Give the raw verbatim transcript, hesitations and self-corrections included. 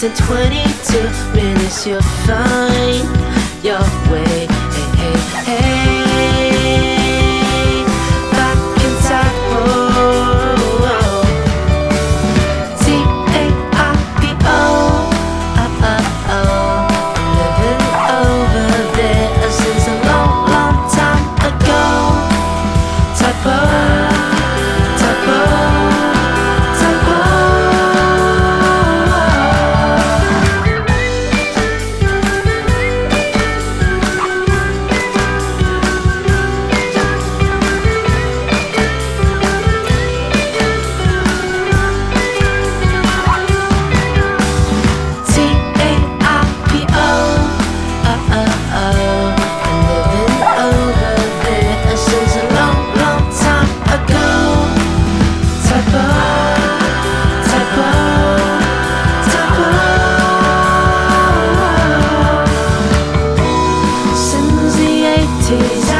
less than twenty-two minutes, you'll find your way. Hey, hey, hey, back in Tai Po. T A I P O. Oh, oh, oh. Living over there since a long, long time ago. Tai Po, Tai Po, Tai Po. T A I P O. Oh, oh, oh. I'm living over there since a long, long time ago. Tai Po, Tai Po, Tai Po. Since the eighties,